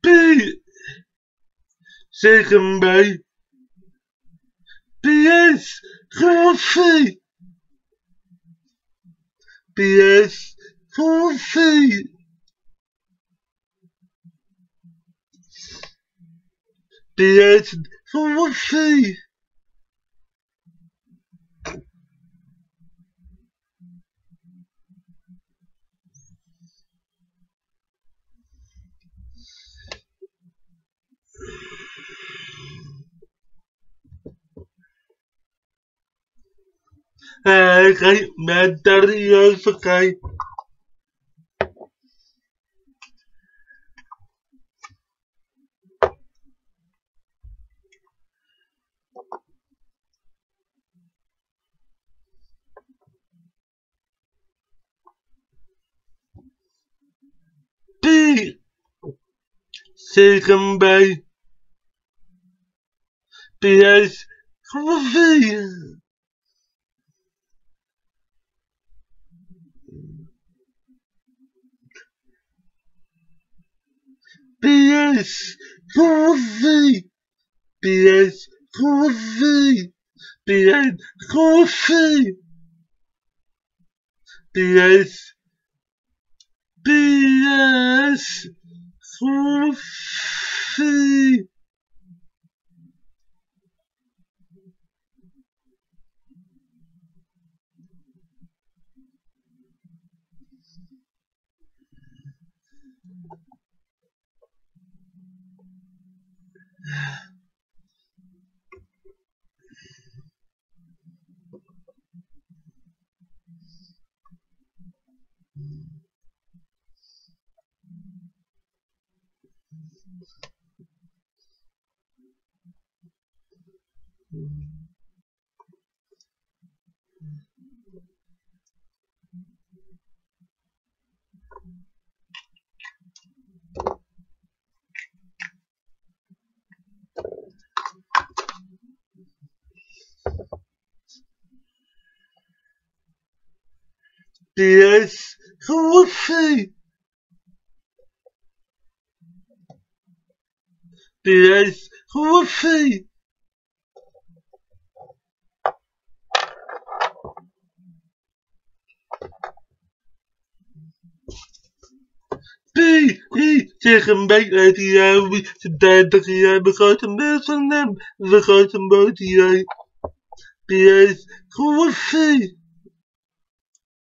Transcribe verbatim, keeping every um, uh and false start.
P. Zeggen bij. P S. Gufi. P S. Gufi. P S. Gufi. Hij gaat met matrioszki. P. Zeggen bij. P S. Gufi. P S. Gufi. P S. Gufi. P S. Gufi. P S. P S. Gufi. P S. Gufi. P S. Gufi. P. P. Zeggen bij dat hij de dertig jaar begroot een beeld van hem. Begroot een boot hier. P S. Gufi.